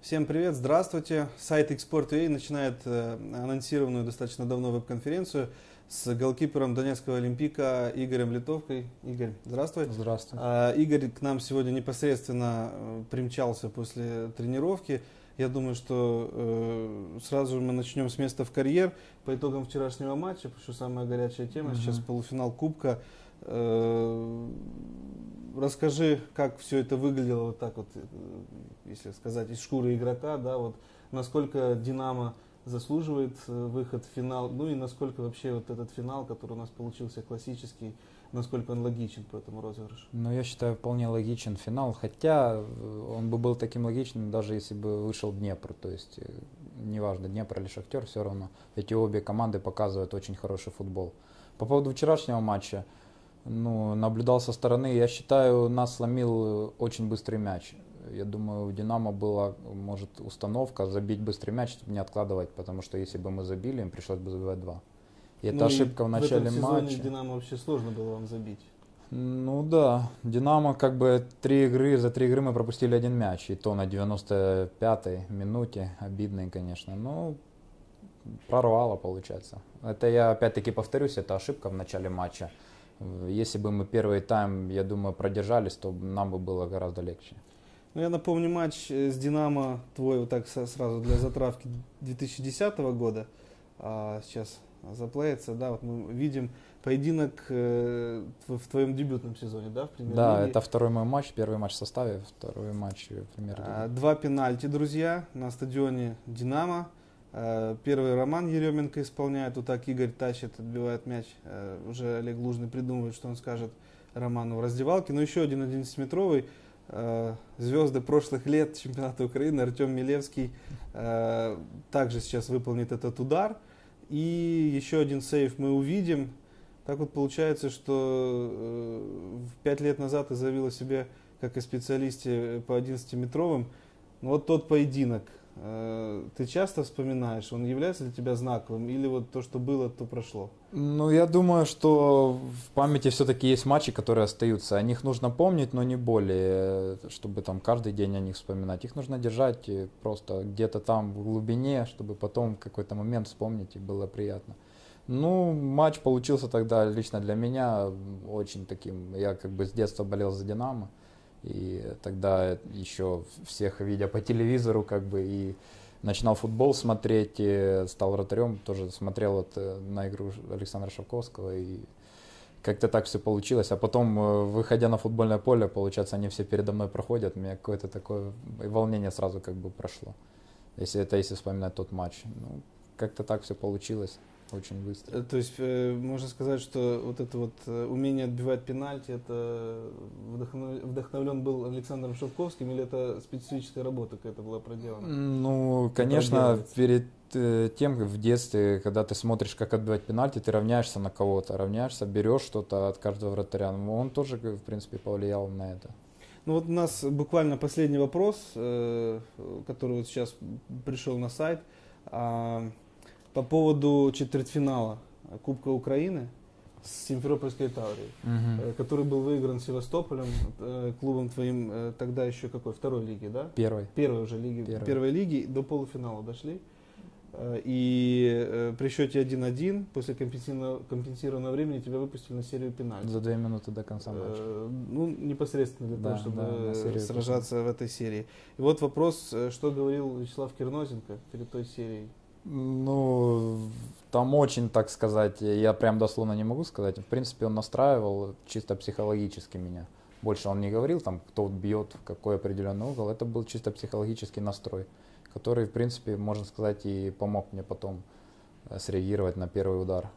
Всем привет, здравствуйте. Сайт Export.ua начинает анонсированную достаточно давно веб-конференцию с голкипером Донецкого Олимпика Игорем Литовкой. Игорь, здравствуй. Здравствуй. Игорь к нам сегодня непосредственно примчался после тренировки. Я думаю, что сразу мы начнем с места в карьер по итогам вчерашнего матча, потому что самая горячая тема сейчас полуфинал Кубка. Расскажи, как все это выглядело вот так вот, если сказать, из шкуры игрока, да, вот насколько Динамо заслуживает выход в финал, ну и насколько вообще вот этот финал, который у нас получился классический, насколько он логичен по этому розыгрышу? Ну, я считаю, вполне логичен финал, хотя он бы был таким логичным, даже если бы вышел Днепр, то есть неважно, Днепр или Шахтер, все равно эти обе команды показывают очень хороший футбол. По поводу вчерашнего матча, ну, наблюдал со стороны, я считаю, нас сломил очень быстрый мяч. Я думаю, у Динамо была, может, установка забить быстрый мяч, чтобы не откладывать, потому что если бы мы забили, им пришлось бы забивать два. И это ошибка в начале матча. В этом сезоне Динамо вообще сложно было вам забить. Ну да, Динамо как бы за 3 игры мы пропустили 1 мяч, и то на 95-й минуте, обидный, конечно, но прорвало получается. Это я опять-таки повторюсь, это ошибка в начале матча. Если бы мы первый тайм, я думаю, продержались, то нам бы было гораздо легче. Ну, я напомню матч с Динамо, твой вот так сразу для затравки 2010 года, сейчас заплеится, да, вот мы видим поединок в твоем дебютном сезоне, да, в Премьер-лиге. Да, это второй мой матч, первый матч в составе, второй матч в Премьер-лиге. 2 пенальти, друзья, на стадионе Динамо. Первый Роман Еременко исполняет, вот так Игорь тащит, отбивает мяч. Уже Олег Лужный придумывает, что он скажет Роману в раздевалке. Но еще один 11-метровый, звезды прошлых лет чемпионата Украины, Артем Милевский, также сейчас выполнит этот удар. И еще один сейв мы увидим. Так вот получается, что 5 лет назад ты заявил о себе, как и специалисте по 11-метровым. Но вот тот поединок, ты часто вспоминаешь, он является для тебя знаковым, или вот то, что было, то прошло? Ну, я думаю, что в памяти все-таки есть матчи, которые остаются. О них нужно помнить, но не более, чтобы там каждый день о них вспоминать. Их нужно держать просто где-то там в глубине, чтобы потом в какой-то момент вспомнить, и было приятно. Ну, матч получился тогда лично для меня очень таким, я как бы с детства болел за Динамо. И тогда еще всех видя по телевизору, как бы, и начинал футбол смотреть, и стал вратарем, тоже смотрел вот на игру Александра Шавковского, и как-то так все получилось. А потом, выходя на футбольное поле, получается, они все передо мной проходят, у меня какое-то такое волнение сразу как бы прошло, если вспоминать тот матч. Ну, как-то так все получилось. Очень быстро. То есть можно сказать, что вот это вот умение отбивать пенальти, это вдохновлен был Александром Шавковским, или это специфическая работа какая-то была проделана? Ну, конечно, перед тем, в детстве, когда ты смотришь, как отбивать пенальти, ты равняешься на кого-то, берешь что-то от каждого вратаря. Он тоже, в принципе, повлиял на это. Ну вот у нас буквально последний вопрос, который вот сейчас пришел на сайт. По поводу четвертьфинала Кубка Украины с Симферопольской Таврией, который был выигран Севастополем, клубом твоим, тогда еще какой? Второй лиги, да? Первой уже лиги. Первой лиги, до полуфинала дошли. И при счете 1-1 после компенсированного времени тебя выпустили на серию пенальти. За 2 минуты до конца матча. Ну, непосредственно для того, чтобы сражаться в этой серии. И вот вопрос, что говорил Вячеслав Кирнозенко перед той серией? Ну, там очень, так сказать, я прям дословно не могу сказать. В принципе, он настраивал чисто психологически меня. Больше он не говорил, там, кто бьет, в какой определенный угол. Это был чисто психологический настрой, который, в принципе, можно сказать, и помог мне потом среагировать на первый удар.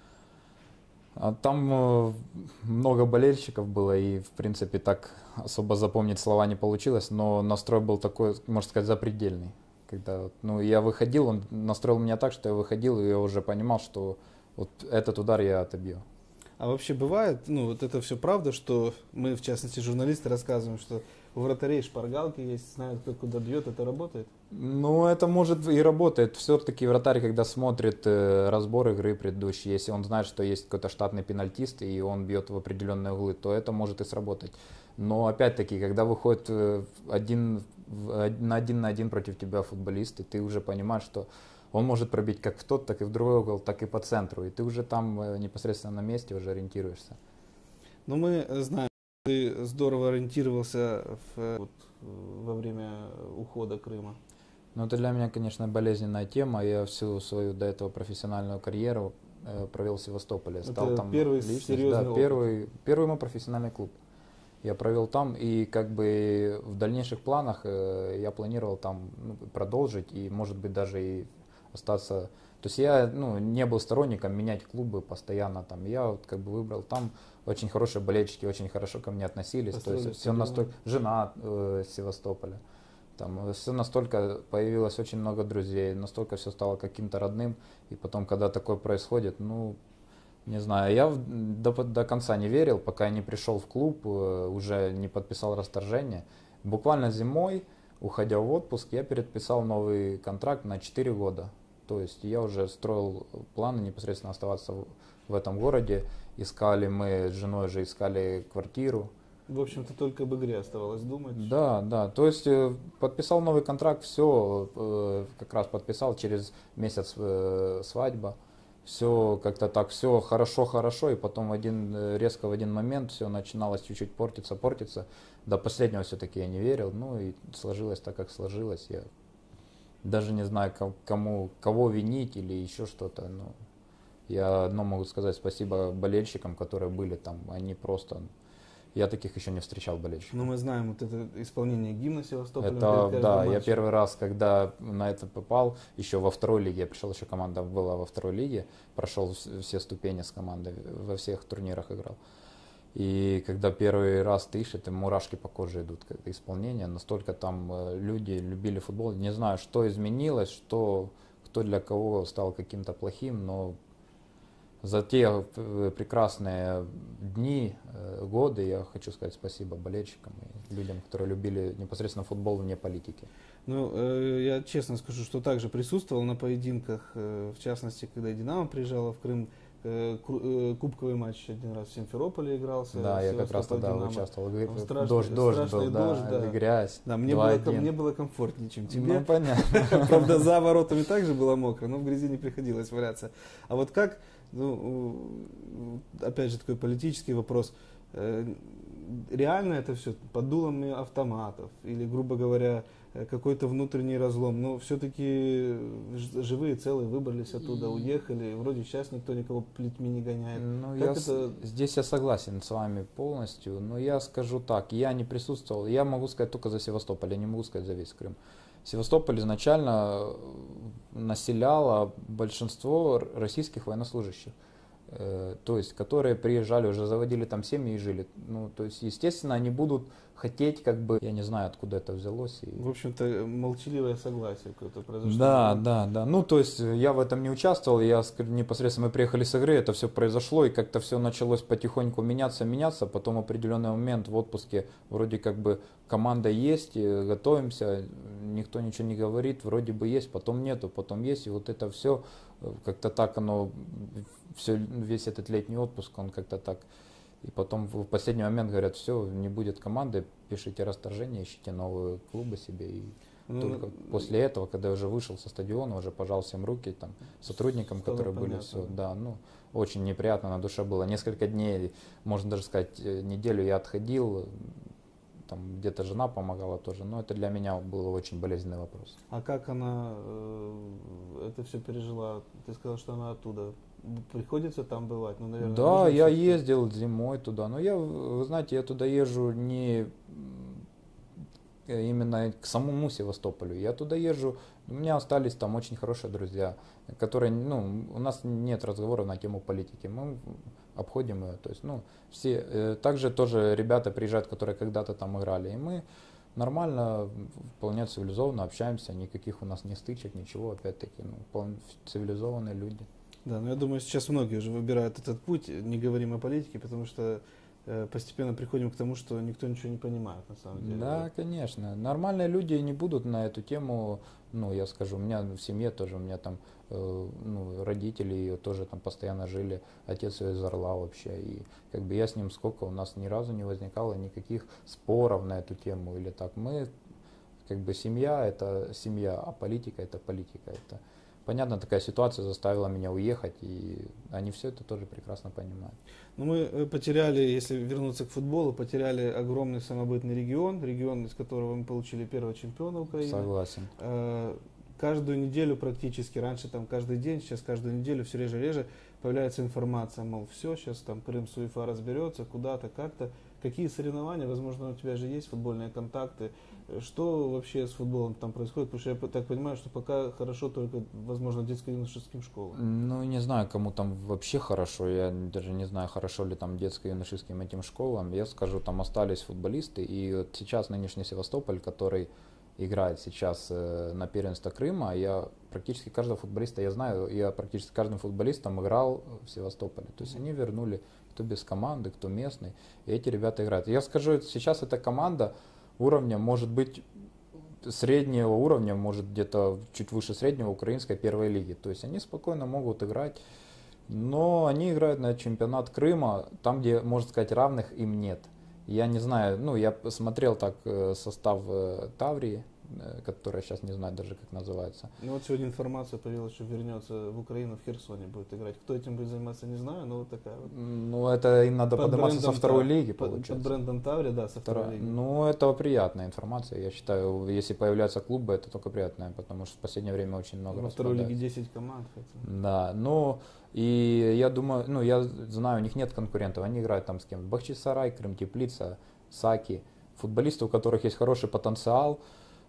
Там много болельщиков было, и, в принципе, так особо запомнить слова не получилось, но настрой был такой, можно сказать, запредельный. Когда, ну, я выходил, он настроил меня так, что я выходил, и я уже понимал, что вот этот удар я отобью. А вообще бывает, ну, вот это все правда, что мы, в частности, журналисты, рассказываем, что у вратарей шпаргалки есть, знают, кто куда бьет, это работает? Ну, это может и работает. Все-таки вратарь, когда смотрит разбор игры предыдущий, если он знает, что есть какой-то штатный пенальтист, и он бьет в определенные углы, то это может и сработать. Но, опять-таки, когда выходит один на один против тебя футболист, и ты уже понимаешь, что он может пробить как в тот, так и в другой угол, так и по центру, и ты уже там непосредственно на месте уже ориентируешься. Но мы знаем, что ты здорово ориентировался во время ухода Крыма. Ну, это для меня, конечно, болезненная тема. Я всю свою до этого профессиональную карьеру провел в Севастополе. Стал это там первый серьезный опыт. Первый мой профессиональный клуб. Я провел там, и как бы в дальнейших планах я планировал там продолжить и, может быть, даже и остаться. То есть я не был сторонником менять клубы постоянно там. Я вот как бы выбрал там очень хорошие болельщики, очень хорошо ко мне относились. Построили, то есть все настолько жена с Севастополя. Там все настолько появилось очень много друзей, настолько все стало каким-то родным. И потом, когда такое происходит, не знаю, я до конца не верил, пока я не пришел в клуб, уже не подписал расторжение. Буквально зимой, уходя в отпуск, я переписал новый контракт на 4 года. То есть я уже строил планы непосредственно оставаться в этом городе. Мы с женой же искали квартиру. В общем-то, только об игре оставалось думать. Да. То есть подписал новый контракт, все, как раз подписал, через месяц свадьба. Все как-то так, все хорошо, и потом резко в один момент все начиналось чуть-чуть портиться. До последнего все-таки я не верил, и сложилось так, как сложилось. Я даже не знаю, кого винить или еще что-то. Я одно могу сказать: спасибо болельщикам, которые были там, они просто... Я таких еще не встречал болельщиков. Но мы знаем вот это исполнение гимна Севастополя. Да, я первый раз, когда на это попал, еще во второй лиге, я пришел, еще команда была во второй лиге, прошел все ступени с командой, во всех турнирах играл. И когда первый раз ты ищешь, мурашки по коже идут, как исполнение, настолько там люди любили футбол. Не знаю, что изменилось, кто для кого стал каким-то плохим, но за те прекрасные дни, годы я хочу сказать спасибо болельщикам и людям, которые любили непосредственно футбол вне политики. Я честно скажу, что также присутствовал на поединках, в частности, когда «Динамо» приезжала в Крым, кубковый матч один раз в Симферополе игрался. Да, я как раз тогда участвовал. Дождь был, да, грязь. Да, мне было комфортнее, чем тебе. Ну, понятно. Правда, за воротами также было мокро, но в грязи не приходилось валяться. А вот как, опять же, такой политический вопрос. Реально это все под дулами автоматов или, грубо говоря, какой-то внутренний разлом, но все-таки живые, целые выбрались оттуда, уехали, вроде сейчас никто никого плетьми не гоняет. Здесь я согласен с вами полностью, но я скажу так, я не присутствовал, я могу сказать только за Севастополь, я не могу сказать за весь Крым. Севастополь изначально населяло большинство российских военнослужащих. То есть, которые приезжали, уже заводили там семьи и жили. То есть, естественно, они будут хотеть, я не знаю, откуда это взялось. В общем-то, молчаливое согласие какое-то произошло. Да. То есть, я в этом не участвовал, непосредственно мы приехали с игры, это все произошло, и как-то все началось потихоньку меняться, потом в определенный момент в отпуске вроде команда есть, готовимся, никто ничего не говорит, вроде бы есть, потом нету, потом есть, и вот это все как-то так весь этот летний отпуск, он как-то так. И потом в последний момент говорят: все, не будет команды, пишите расторжение, ищите новые клубы себе. И только после этого, когда я уже вышел со стадиона, уже пожал всем руки, сотрудникам, которые были, все, очень неприятно на душе было. Несколько дней, можно даже сказать, неделю я отходил, где-то жена помогала тоже, но это для меня был очень болезненный вопрос. А как она это все пережила? Ты сказал, что она оттуда. Приходится там бывать? Наверное, да, я ездил зимой туда, но вы знаете, я туда езжу не именно к самому Севастополю, я туда езжу, у меня остались там очень хорошие друзья, которые, у нас нет разговоров на тему политики, мы обходим ее, то есть, все, также тоже ребята приезжают, которые когда-то там играли, и мы нормально, вполне цивилизованно общаемся, никаких у нас не стычек, ничего, опять-таки, вполне цивилизованные люди. Да, но я думаю, сейчас многие уже выбирают этот путь, не говорим о политике, потому что постепенно приходим к тому, что никто ничего не понимает на самом деле. Да, конечно. Нормальные люди не будут на эту тему, я скажу, у меня в семье тоже, у меня там родители тоже там постоянно жили, отец из Орла вообще, и я с ним у нас ни разу не возникало никаких споров на эту тему или так. Мы как бы семья это семья, а политика это политика. Это понятно, такая ситуация заставила меня уехать, и они все это тоже прекрасно понимают. Но мы потеряли, если вернуться к футболу, потеряли огромный самобытный регион, из которого мы получили первого чемпиона Украины. Согласен. Каждую неделю практически, раньше там каждый день, сейчас каждую неделю все реже появляется информация, мол, все, сейчас там Крым с УЕФА разберется, куда-то, как-то. Какие соревнования, возможно, у тебя же есть футбольные контакты, что вообще с футболом там происходит, потому что я так понимаю, что пока хорошо только, возможно, детско-юношеским школам. Ну, не знаю, кому там вообще хорошо, я даже не знаю, хорошо ли там детско-юношеским этим школам, я скажу, там остались футболисты, и вот сейчас нынешний Севастополь, который играет сейчас на первенство Крыма, я практически каждого футболиста я знаю, я практически каждым футболистом играл в Севастополе, то есть они вернули, кто без команды, кто местный, и эти ребята играют. Я скажу, сейчас эта команда уровня может быть среднего уровня, может где-то чуть выше среднего украинской первой лиги. То есть они спокойно могут играть, но они играют на чемпионат Крыма, там, где, можно сказать, равных им нет. Я не знаю, ну я посмотрел так состав Таврии, которая сейчас не знаю даже как называется. Ну вот сегодня информация появилась, что вернется в Украину, в Херсоне будет играть. Кто этим будет заниматься, не знаю, но вот такая вот. Ну это им надо подниматься со второй лиги, получается. Под брендом Таври, да, со второй лиги. Ну это приятная информация, я считаю, если появляются клубы, это только приятная, потому что в последнее время очень много во второй лиге 10 команд. Хотя. Да, ну и я думаю, ну я знаю, у них нет конкурентов, они играют там с кем? Бахчисарай, Крым-Теплица, Саки, футболисты, у которых есть хороший потенциал.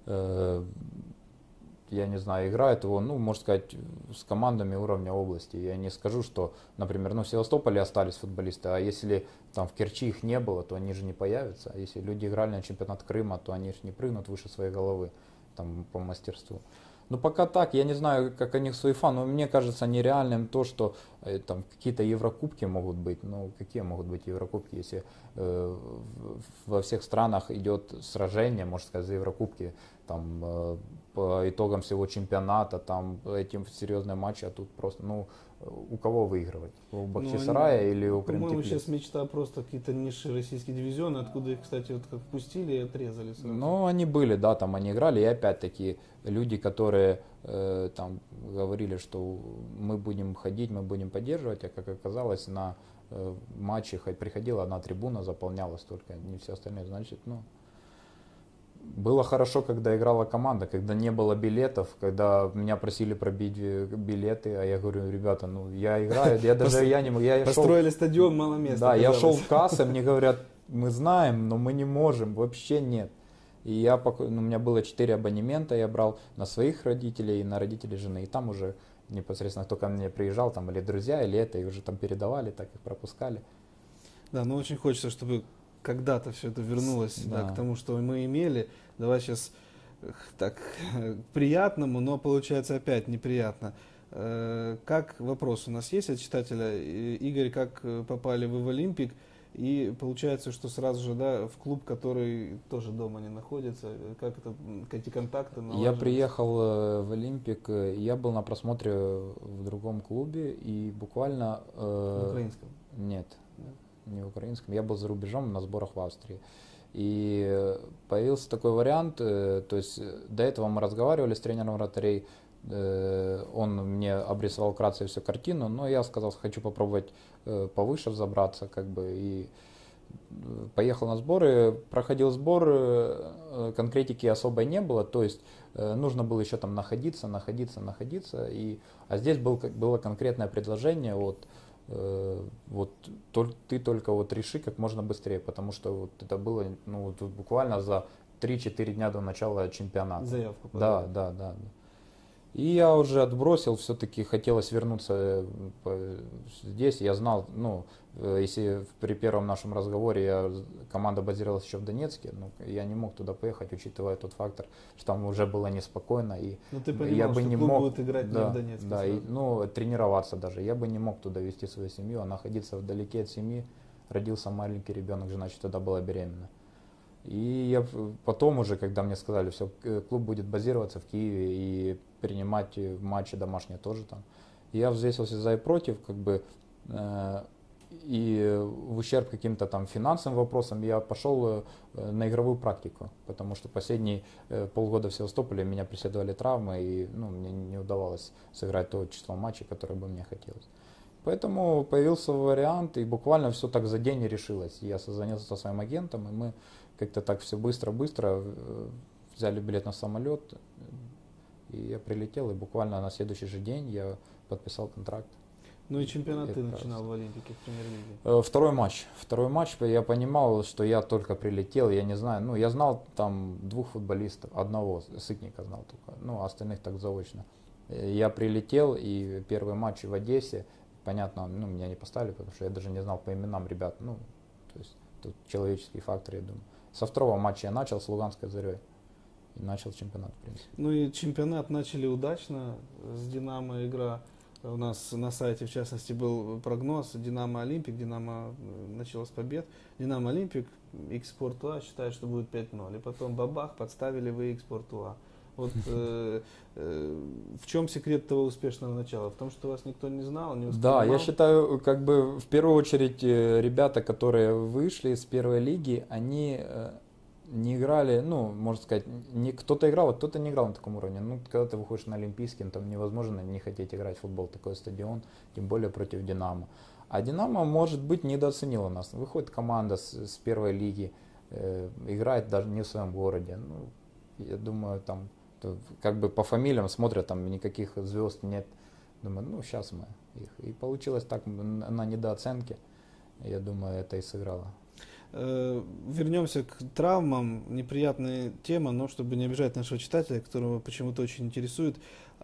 Я не знаю, играет его, ну, можно сказать, с командами уровня области. Я не скажу, что, например, ну, в Севастополе остались футболисты, а если там в Керчи их не было, то они же не появятся. А если люди играли на чемпионат Крыма, то они же не прыгнут выше своей головы там, по мастерству. Ну, пока так, я не знаю, как они с УЕФА, но мне кажется нереальным то, что там какие-то еврокубки могут быть. Ну, какие могут быть еврокубки, если во всех странах идет сражение, можно сказать, за еврокубки, там, по итогам всего чемпионата, там, этим серьезные матчи, а тут просто, ну, у кого выигрывать? У Бахчисарая или у Крым-Теплиц? По-моему, сейчас мечта просто какие-то низшие российские дивизионы, откуда их, кстати, вот как пустили и отрезали. Сразу. Ну, они были, да, там они играли, и опять-таки люди, которые там говорили, что мы будем ходить, мы будем поддерживать, а как оказалось, на матче приходила одна трибуна, заполнялась только, не все остальные, значит, ну... Было хорошо, когда играла команда, когда не было билетов, когда меня просили пробить билеты, а я говорю, ребята, ну я играю, я даже я не могу. Построили стадион, мало места. Да, я шел в кассу, мне говорят, мы знаем, но мы не можем, вообще нет. И я, у меня было 4 абонемента, я брал на своих родителей и на родителей жены, и там уже непосредственно кто ко мне приезжал, там или друзья, или это, и уже там передавали, так их пропускали. Да, но очень хочется, чтобы когда-то все это вернулось да, к тому, что мы имели. Давай сейчас так к приятному, но получается опять неприятно. Как вопрос у нас есть от читателя? Игорь, как попали вы в Олимпик? И получается, что сразу же да, в клуб, который тоже дома не находится. Как это, эти контакты налаживаются? Я приехал в Олимпик, я был на просмотре в другом клубе и буквально... В украинском? Нет. Не в украинском, я был за рубежом на сборах в Австрии. И появился такой вариант, то есть до этого мы разговаривали с тренером вратарей, он мне обрисовал вкратце всю картину, но я сказал, хочу попробовать повыше взобраться, как бы, и поехал на сборы, проходил сбор, конкретики особой не было, то есть нужно было еще там находиться, а здесь было конкретное предложение от вот ты только вот реши как можно быстрее, потому что вот это было ну, тут буквально за 3-4 дня до начала чемпионата. Заявку подали. Да. И я уже отбросил, все-таки хотелось вернуться здесь. Я знал, ну, если при первом нашем разговоре команда базировалась еще в Донецке, ну, я не мог туда поехать, учитывая тот фактор, что там уже было неспокойно. И но ты понимал, я бы что не клуб мог будет играть да, не в Донецке. Да, и, ну, тренироваться даже. Я бы не мог туда вести свою семью, а находиться вдалеке от семьи. Родился маленький ребенок, жена тогда была беременна. И я потом уже, когда мне сказали, все, клуб будет базироваться в Киеве и принимать матчи домашние тоже там, я взвесился за и против, как бы и в ущерб каким-то там финансовым вопросам я пошел на игровую практику, потому что последние полгода в Севастополе меня преследовали травмы, и ну, мне не удавалось сыграть то число матчей, которое бы мне хотелось. Поэтому появился вариант, и буквально все так за день и решилось. Я созвонился со своим агентом, и мы как-то так все быстро-быстро взяли билет на самолет, и я прилетел, и буквально на следующий же день я подписал контракт. Ну и чемпионат ты начинал в Олимпике, в премьер-лиге. Второй матч, я понимал, что я только прилетел, я не знаю, ну я знал там двух футболистов, одного, Сытника знал только, ну остальных так заочно. Я прилетел, и первый матч в Одессе, понятно, ну меня не поставили, потому что я даже не знал по именам ребят, ну то есть тут человеческий фактор, я думаю. Со второго матча я начал с Луганской Зарей. И начал чемпионат, в принципе. Ну и чемпионат начали удачно. С Динамо игра. У нас на сайте, в частности, был прогноз Динамо Олимпик. Динамо начало с побед. Динамо Олимпик, X Sport.ua считает, что будет 5-0. И потом бабах, подставили вы X Sport.ua. Вот в чем секрет того успешного начала? В том, что вас никто не знал, не успевал? Да, я считаю, как бы в первую очередь ребята, которые вышли из первой лиги, они не играли, ну, можно сказать, кто-то играл, а кто-то не играл на таком уровне. Ну, когда ты выходишь на Олимпийский, там невозможно не хотеть играть в футбол, такой стадион, тем более против Динамо. А Динамо, может быть, недооценила нас. Выходит команда с первой лиги, играет даже не в своем городе. Ну, я думаю, там, как бы по фамилиям смотрят, там никаких звезд нет. Думаю, ну, сейчас мы их. И получилось так на недооценке. Я думаю, это и сыграло. Вернемся к травмам. Неприятная тема, но чтобы не обижать нашего читателя, которого почему-то очень интересует,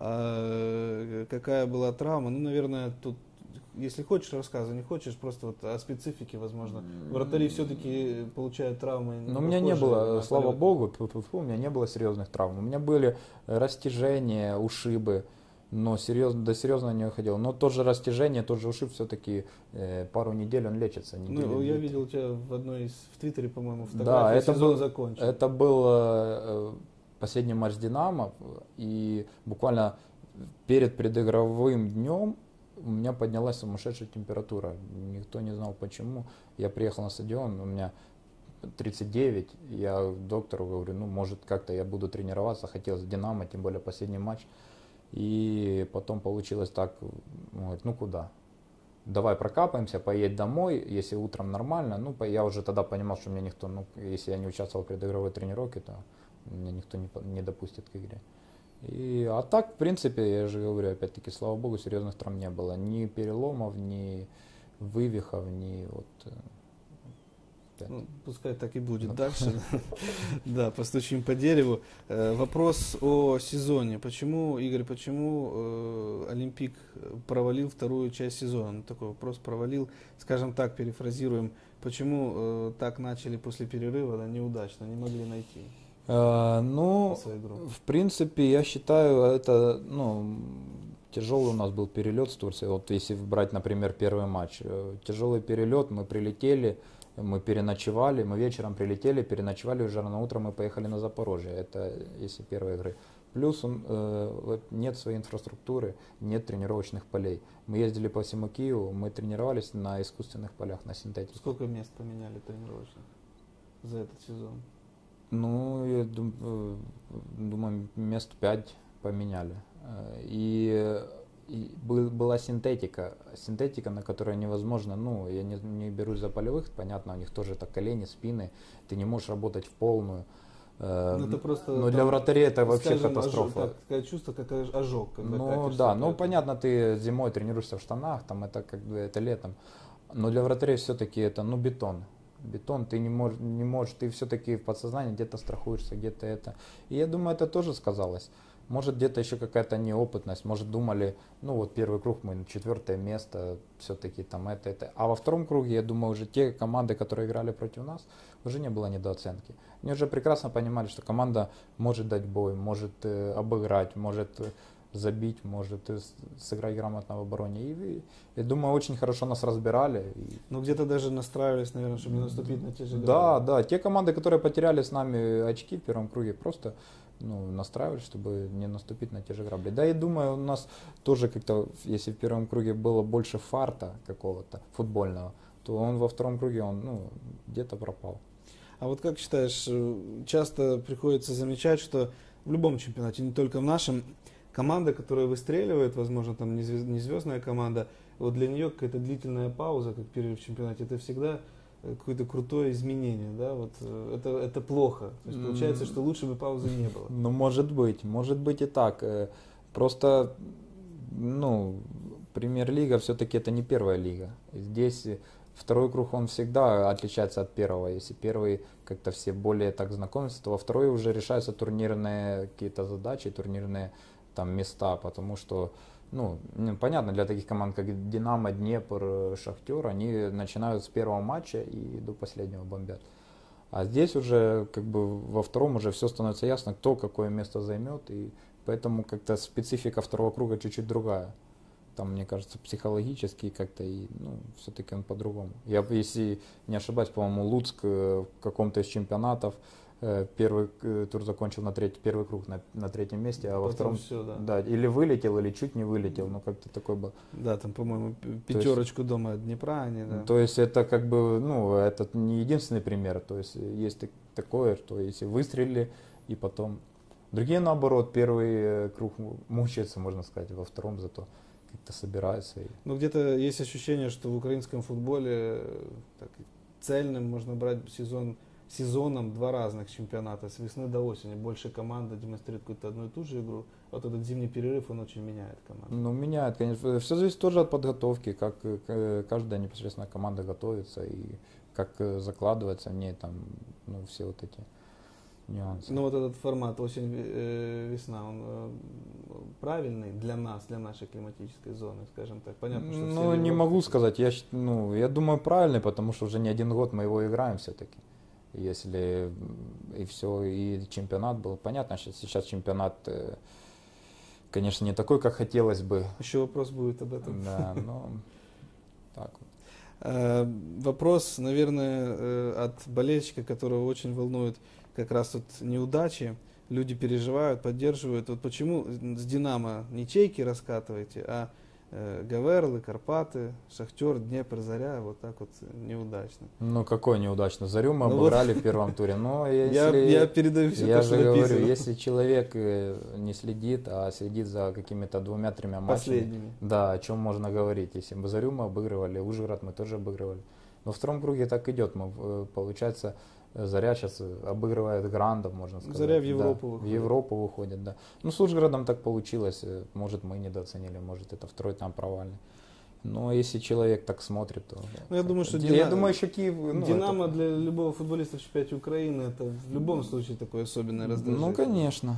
какая была травма. Ну, наверное, тут, если хочешь, рассказывай, не хочешь, просто вот о специфике, возможно. Вратари все-таки получают травмы. Но у меня не было, слава богу, у меня не было серьезных травм. У меня были растяжения, ушибы. Но до серьезного не выходил. Но тот же растяжение, тот же ушиб все-таки пару недель он лечится. Ну, я видел у тебя в Твиттере, по-моему, фотографии, да, сезон закончен. Это был последний матч Динамо. И буквально перед предыгровым днем у меня поднялась сумасшедшая температура. Никто не знал почему. Я приехал на стадион, у меня 39. Я доктору говорю, ну может как-то я буду тренироваться. Хотелось Динамо, тем более последний матч. И потом получилось так, он говорит, ну куда? Давай прокапаемся, поедь домой, если утром нормально. Ну, я уже тогда понимал, что меня никто, ну, если я не участвовал в предыгровой тренировке, то меня никто не допустит к игре. А так, в принципе, я же говорю, опять-таки, слава богу, серьезных травм не было. Ни переломов, ни вывихов, ни вот... Ну, пускай так и будет дальше. Да, постучим по дереву. Вопрос о сезоне. Почему, Игорь, Олимпик провалил вторую часть сезона? Такой вопрос провалил. Скажем так, перефразируем. Почему так начали после перерыва, неудачно, не могли найти? Ну, в принципе, я считаю, это, тяжелый у нас был перелет с Турцией. Вот если брать, например, первый матч. Тяжелый перелет, мы прилетели. Мы переночевали, мы вечером прилетели, переночевали, уже рано утром мы поехали на Запорожье. Это если первой игры. Плюс нет своей инфраструктуры, нет тренировочных полей. Мы ездили по всему Киеву, мы тренировались на искусственных полях, на синтетике. Сколько мест поменяли тренировочных за этот сезон? Ну, я думаю, мест 5 поменяли. И была синтетика, на которой невозможно, я не берусь за полевых, понятно, у них тоже так колени, спины, ты не можешь работать в полную. Это просто, но для вратарей это вообще катастрофа. Такое чувство, как ожог. Понятно, ты зимой тренируешься в штанах, там это как бы это летом, но для вратарей все-таки это бетон. Бетон, ты не можешь, ты все-таки в подсознании где-то страхуешься, где-то это. И я думаю, это тоже сказалось. Может, где-то еще какая-то неопытность, может, думали, первый круг мы 4-е место, все-таки там это. А во втором круге, я думаю, уже те команды, которые играли против нас, уже не было недооценки. Они уже прекрасно понимали, что команда может дать бой, может обыграть, может забить, может сыграть грамотно в обороне. И я думаю, очень хорошо нас разбирали. Где-то даже настраивались, наверное, чтобы не наступить на те же грабли. Да, те команды, которые потеряли с нами очки в первом круге, просто настраивались, чтобы не наступить на те же грабли. Да, и думаю, у нас тоже как-то, если в первом круге было больше фарта какого-то футбольного, то он во втором круге, где-то пропал. А вот как считаешь, часто приходится замечать, что в любом чемпионате, не только в нашем, команда, которая выстреливает, возможно, там не звездная команда, вот для нее какая-то длительная пауза, как перерыв в чемпионате, это всегда какое-то крутое изменение, да, вот это плохо. То есть получается, что лучше бы паузы не было. Ну, может быть и так. Просто, премьер-лига все-таки это не первая лига. Здесь второй круг, он всегда отличается от первого. Если первый как-то все более так знакомятся, то во второй уже решаются турнирные какие-то задачи, турнирные там места, потому что, понятно, для таких команд, как Динамо, Днепр, Шахтер, они начинают с первого матча и до последнего бомбят. А здесь уже как бы во втором уже все становится ясно, кто какое место займет, и поэтому как-то специфика второго круга чуть-чуть другая. Там, мне кажется, психологически как-то и, все-таки он по-другому. Я, если не ошибаюсь, по-моему, Луцк в каком-то из чемпионатов первый тур закончил первый круг на третьем месте, а во втором все, да. Да, или вылетел, или чуть не вылетел, как-то такой был. Да, там, по-моему, пятерочку дома от Днепра они, да. То есть это как бы, это не единственный пример, то есть есть такое, что если выстрелили и потом... Другие, наоборот, первый круг мучаются, можно сказать, во втором зато как-то собираются. Ну, где-то есть ощущение, что в украинском футболе так, цельным можно брать сезоном два разных чемпионата, с весны до осени. Больше команда демонстрирует какую-то одну и ту же игру. Вот этот зимний перерыв, он очень меняет команду. Меняет, конечно. Все зависит тоже от подготовки, как каждая непосредственно команда готовится и как закладывается в ней там, все вот эти нюансы. Ну, вот этот формат осень-весна, он правильный для нас, для нашей климатической зоны, скажем так. Понятно, что не могу сказать. Я думаю, правильный, потому что уже не один год мы его играем все-таки. Если и все, и чемпионат был. Понятно, что сейчас чемпионат, конечно, не такой, как хотелось бы. Еще вопрос будет об этом. Да, так вот. Вопрос, наверное, от болельщика, которого очень волнует как раз вот неудачи. Люди переживают, поддерживают. Вот почему с Динамо не чейки раскатываете, а Гаверлы, Карпаты, Шахтер, Днепр, Заря, вот так вот неудачно. Какой неудачно? Зарю мы обыграли в первом туре. Я передаю все я то, что же говорю, написано. если человек не следит, а следит за какими-то 2-3 матчами, Последними. Да, о чем можно говорить. Если мы Зарю мы обыгрывали, Ужгород мы тоже обыгрывали. Но во втором круге так идет. Получается, Заря сейчас обыгрывает грандов, можно сказать. Заря в Европу выходит. выходит. В Европу выходит, да. С Ужгородом так получилось. Может, мы недооценили, может, это второй там провальный. Но если человек так смотрит, то... Я думаю, что я думаю, еще Киев... Динамо для любого футболиста в чемпионате Украины, это в любом случае такое особенное раздражение. Конечно.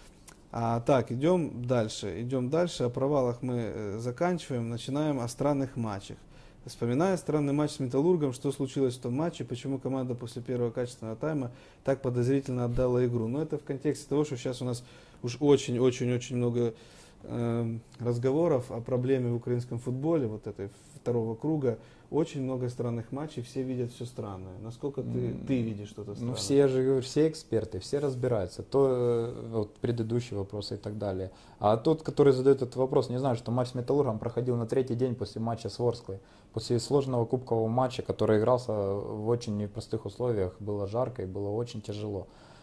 Так, идем дальше. О провалах мы заканчиваем. Начинаем о странных матчах. Вспоминая странный матч с Металлургом, что случилось в том матче, почему команда после первого качественного тайма так подозрительно отдала игру. Но это в контексте того, что сейчас у нас уж очень-очень-очень много разговоров о проблеме в украинском футболе, вот этой второго круга. Очень много странных матчей, все видят все странное. Насколько ты видишь что-то странное? Все же говорю, все эксперты, все разбираются. Вот предыдущий вопрос и так далее. А тот, который задает этот вопрос, не знаю, что матч с Металлургом проходил на третий день после матча с Ворсклой. После сложного кубкового матча, который игрался в очень непростых условиях, было жарко и было очень тяжело.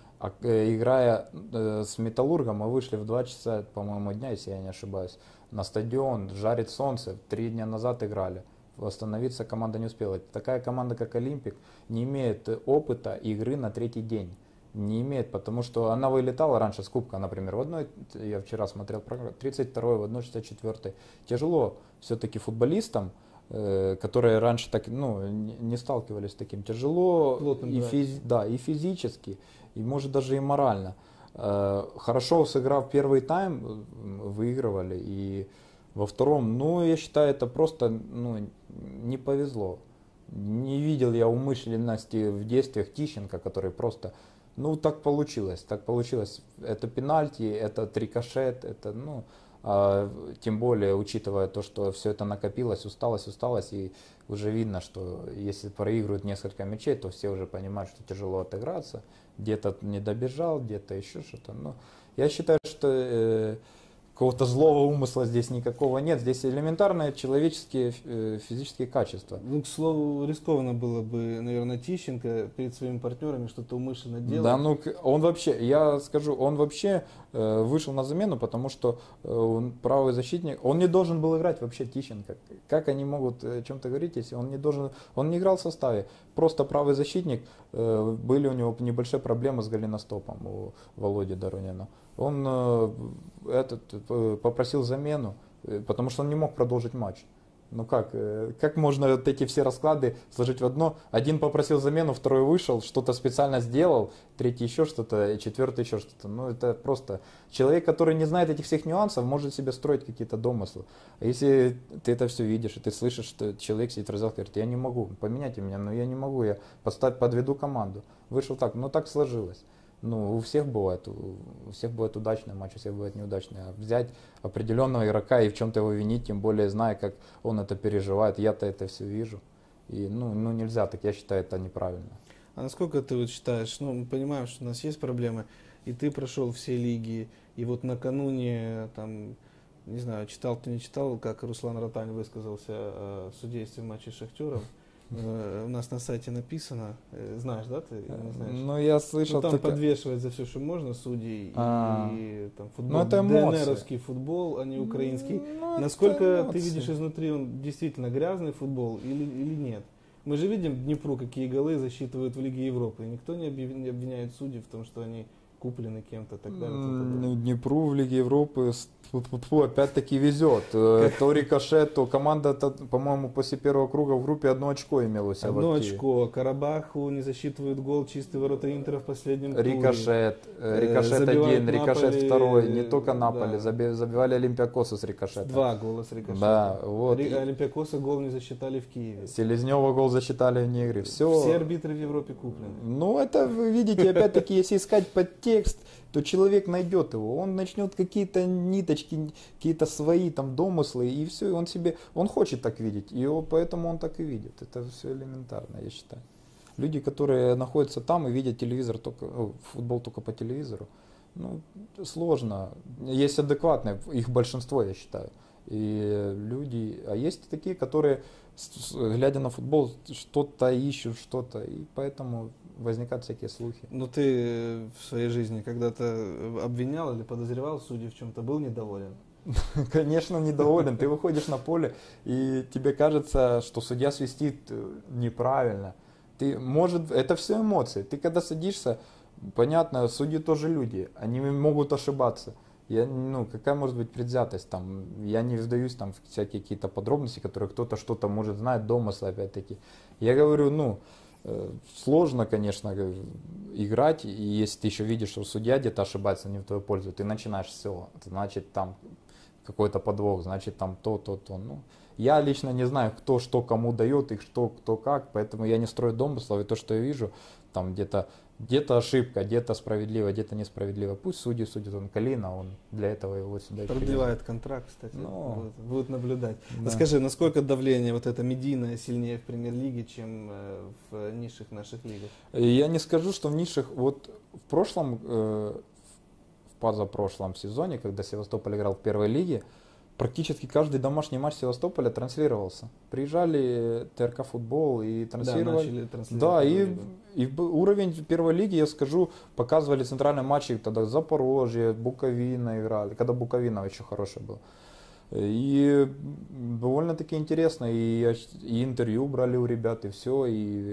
Играя с Металлургом, мы вышли в 2 часа, по-моему, дня, если я не ошибаюсь, на стадион, жарит солнце, 3 дня назад играли. Восстановиться команда не успела. Такая команда, как Олимпик, не имеет опыта игры на третий день. Не имеет, потому что она вылетала раньше с кубка, например, в одной, я вчера смотрел программу, 32-й, в 1/64. Тяжело все-таки футболистам, которые раньше так, не сталкивались с таким. Тяжело и физически, и может даже и морально. Хорошо сыграв первый тайм, выигрывали, и во втором, я считаю, это просто не повезло. Не видел я умышленности в действиях Тищенко, который просто, так получилось. Это пенальти, это рикошет, это, Тем более, учитывая то, что все это накопилось, усталость, и уже видно, что если проигрывают несколько мячей, то все уже понимают, что тяжело отыграться, где-то не добежал, где-то еще что-то. Но я считаю, что какого-то злого умысла здесь никакого нет. Здесь элементарные человеческие физические качества. Ну, к слову, рискованно было бы, наверное, Тищенко перед своими партнерами что-то умышленно делать. Да, ну он вообще, я скажу, он вообще вышел на замену, потому что он правый защитник, он не должен был играть вообще Тищенко. Как они могут о чем-то говорить, если он не должен, он не играл в составе. Просто правый защитник, были у него небольшие проблемы с голеностопом у Володи Доронина. Он попросил замену, потому что он не мог продолжить матч. Ну как можно вот эти все расклады сложить в одно? Один попросил замену, второй вышел, что-то специально сделал, третий еще что-то, и четвертый еще что-то. Ну это просто человек, который не знает этих всех нюансов, может себе строить какие-то домыслы. А если ты это все видишь, и ты слышишь, что человек сидит в раздел, говорит, я не могу, поменяйте меня, но я не могу, я подведу команду. Вышел так, но так сложилось. Ну, у всех бывает удачный матч, у всех бывает неудачный. А взять определенного игрока и в чем-то его винить, тем более зная, как он это переживает, я-то это все вижу. И ну нельзя, так я считаю, это неправильно. А насколько ты вот считаешь, ну, мы понимаем, что у нас есть проблемы, и ты прошел все лиги, и вот накануне, там, не знаю, читал ты не читал, как Руслан Ротань высказался о судействе в матче с Шахтером. У нас на сайте написано, знаешь, да, ты не знаешь? Ну, я слышал. Ну, там подвешивать за все, что можно, судей, и там футбол, это ДНРовский футбол, а не украинский. Ну, насколько ты видишь изнутри, он действительно грязный футбол или нет? Мы же видим Днепру, какие голы засчитывают в Лиге Европы, и никто не обвиняет судей в том, что они куплены кем-то и так далее. Ну, Днепру в Лиге Европы опять-таки везет. То рикошет, то команда, по-моему, после первого круга в группе 1 очко имела у себя. 1 очко. Карабаху не засчитывают гол, чистые ворота Интера в последнем туре. Рикошет 1, рикошет 2, не только Наполи, да. забивали Олимпиакосу с рикошета. 2 гола с рикошета. Да, вот. Олимпиакоса гол не засчитали в Киеве. Селезнева гол засчитали в Негре. Все арбитры в Европе куплены. Ну, это вы видите, опять-таки, если искать подтекст, то человек найдет его, он начнет какие-то ниточки, какие-то свои там домыслы, и все, и он хочет так видеть, и поэтому он так и видит. Это все элементарно, я считаю. Люди, которые находятся там и видят футбол только по телевизору, ну, сложно. Есть адекватные, их большинство, я считаю. И люди, а есть такие, которые, глядя на футбол, что-то ищут, что-то, и поэтому возникают всякие слухи. Но ты в своей жизни когда-то обвинял или подозревал судей в чем-то, был недоволен? Конечно, недоволен. Ты выходишь на поле, и тебе кажется, что судья свистит неправильно. Это все эмоции. Ты когда садишься, понятно, судьи тоже люди, они могут ошибаться. Какая может быть предвзятость там? Я не вдаюсь там в всякие какие-то подробности, которые кто-то что-то может знать, домыслы опять-таки. Я говорю, сложно, конечно, играть, и если ты еще видишь, что судья где-то ошибается не в твою пользу, ты начинаешь все, значит там какой-то подвох, значит там то. Ну, я лично не знаю, кто что кому дает, и кто как, поэтому я не строю домыслов, и то, что я вижу, там где-то ошибка, где-то справедливо, где-то несправедливо. Пусть судьи судят, он Калина, он для этого его сюда и продлевает контракт, кстати, будет наблюдать. Да. Скажи, насколько давление вот это медийное сильнее в премьер-лиге, чем в низших наших лигах? Я не скажу, что в низших, вот в прошлом, в позапрошлом сезоне, когда Севастополь играл в первой лиге, практически каждый домашний матч Севастополя транслировался. Приезжали ТРК Футбол и транслировали. Да, и уровень первой лиги, я скажу, показывали центральные матчи, тогда Запорожье, Буковина играли, когда Буковина еще хорошая была. И довольно-таки интересно, и интервью брали у ребят, и все.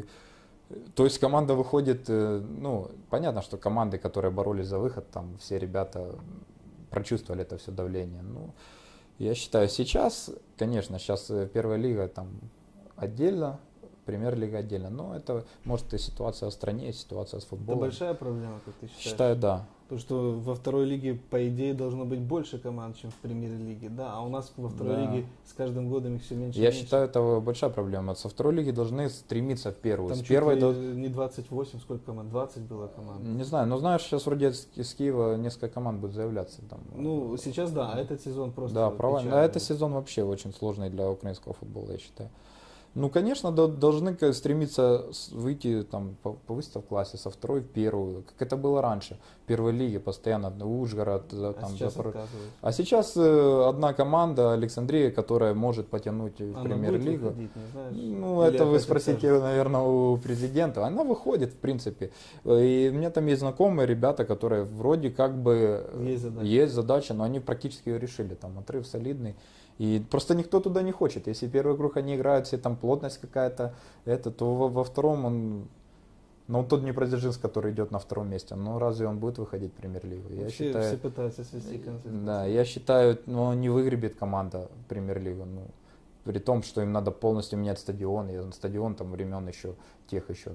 То есть команда выходит, понятно, что команды, которые боролись за выход, там все ребята прочувствовали это все давление. Я считаю, сейчас, конечно, первая лига там отдельно премьер-лига отдельно. Но это, может, и ситуация в стране, и ситуация с Это футболом. большая проблема, как ты считаешь? Считаю, да. Потому что во второй лиге, по идее, должно быть больше команд, чем в премьер-лиге. Да, а у нас во второй Да. лиге с каждым годом их все меньше и Я меньше. считаю, это большая проблема. Со второй лиги должны стремиться в первую. Там С чуть первой ли не 28, сколько команд? 20 было команд. Не знаю, но знаешь, сейчас вроде из Киева несколько команд будет заявляться. Там, Ну, сейчас да, а этот сезон просто да, печальный. а этот сезон вообще очень сложный для украинского футбола, я считаю. Ну, конечно, должны стремиться выйти, там, повыситься в классе со второй в первую, как это было раньше. В первой лиге постоянно Ужгород, А там, сейчас Запорожье. отказывают. А сейчас одна команда, Александрия, которая может потянуть в Она будет премьер-лигу. выходить, не знаешь? Ну, Или это вы опять спросите, откажется? наверное, у президента. Она выходит, в принципе. И у меня там есть знакомые ребята, которые вроде как бы Есть задача. задача, но они практически ее решили. Там отрыв солидный. И просто никто туда не хочет. Если первый круг они играют, все там плотность какая-то, то во втором он... Ну, тот Днепродзержинск, который идет на втором месте, ну, разве он будет выходить в премьер-лигу? Я считаю, Все пытаются свести концы. да, я считаю, ну, не выгребет команда премьер-лигу. Ну, при том, что им надо полностью менять стадион. И стадион там времен еще тех еще.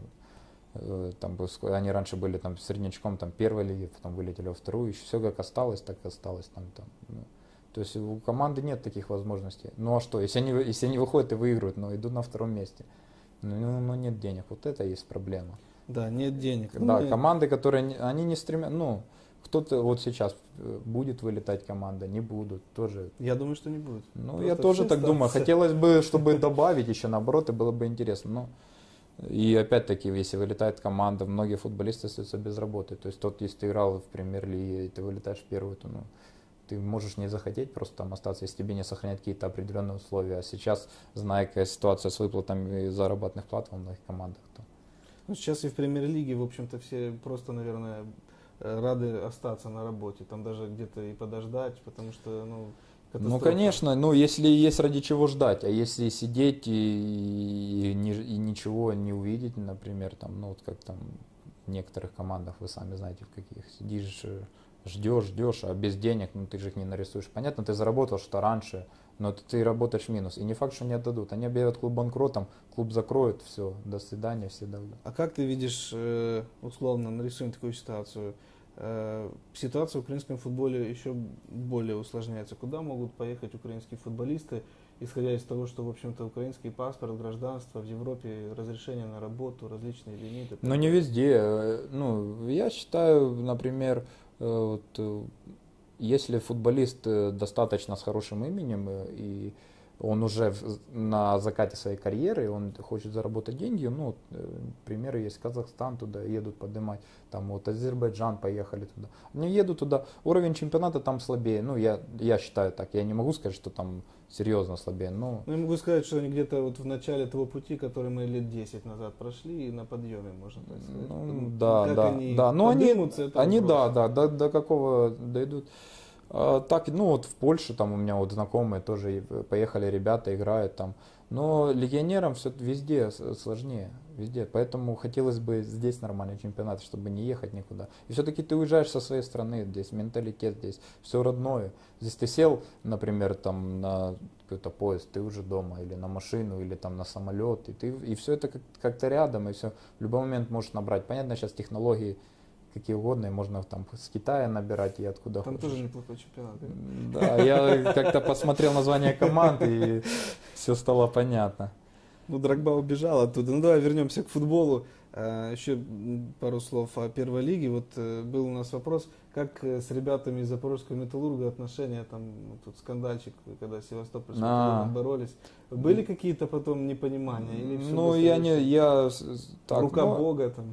Там, они раньше были там среднячком там, первой лиги, потом вылетели во вторую. Еще все как осталось, так и осталось. Там. Ну. То есть у команды нет таких возможностей. Ну а что, если они выходят и выигрывают, но идут на втором месте. Ну нет денег. Вот это и есть проблема. Да, нет денег. Да, команды, которые они не стремятся. Ну, кто-то вот сейчас будет вылетать команда, не будут, тоже. Я думаю, что не будет. Ну, Просто я тоже все так думаю. останутся. Хотелось бы, чтобы добавить еще наоборот, и было бы интересно. Но и опять-таки, если вылетает команда, многие футболисты остаются без работы. То есть тот, если ты играл в премьер-лиге, и ты вылетаешь в первую, то ну, ты можешь не захотеть просто там остаться, если тебе не сохранять какие-то определенные условия. А сейчас, зная, какая ситуация с выплатами заработных плат во многих командах, то... Ну, сейчас и в премьер-лиге, в общем-то, все просто, наверное, рады остаться на работе. Там даже где-то и подождать, потому что, ну, Ну, конечно, ну, если есть ради чего ждать, а если сидеть и ничего не увидеть, например, там, ну, вот как там в некоторых командах, вы сами знаете, в каких, сидишь, ждешь, а без денег, ну, ты же их не нарисуешь. Понятно, ты заработал что раньше, но ты работаешь в минус. И не факт, что не отдадут. Они объявят клуб банкротом, клуб закроют, все, до свидания, все давно. А как ты видишь, условно, нарисуем такую ситуацию, ситуация в украинском футболе еще более усложняется. Куда могут поехать украинские футболисты, исходя из того, что, в общем-то, украинский паспорт, гражданство, в Европе разрешение на работу, различные лимиты? Но не везде. Ну, я считаю, например, вот, если футболист достаточно с хорошим именем и он уже на закате своей карьеры, он хочет заработать деньги, ну, примеры есть, Казахстан туда едут поднимать, там вот Азербайджан поехали туда. Они едут туда, уровень чемпионата там слабее, ну, я считаю так, я не могу сказать, что там серьезно слабее, но... Ну, я могу сказать, что они где-то вот в начале того пути, который мы лет 10 назад прошли, и на подъеме, можно так сказать. Ну, Как да, они да, но поднимутся, это они вопрос. до какого дойдут. Так, ну вот в Польше там у меня вот знакомые тоже поехали ребята, играют там. Но легионерам все везде сложнее, везде. Поэтому хотелось бы здесь нормальный чемпионат, чтобы не ехать никуда. И все-таки ты уезжаешь со своей страны, здесь менталитет, здесь все родное. Здесь ты сел, например, там на какой-то поезд, ты уже дома, или на машину, или там на самолет, и все это как-то рядом, и все в любой момент можешь набрать. Понятно, сейчас технологии какие угодно, и можно там с Китая набирать и откуда Там хочешь. тоже неплохой чемпионат. Да, я как-то посмотрел название команд, и все стало понятно. Ну, Дрогба убежал оттуда. Ну, давай вернемся к футболу. Еще пару слов о первой лиге. Вот был у нас вопрос, как с ребятами из Запорожского Металлурга отношения, там тут скандальчик, когда Севастополь с Металлургом боролись. Были какие-то потом непонимания? Или все Ну, так, рука Бога там?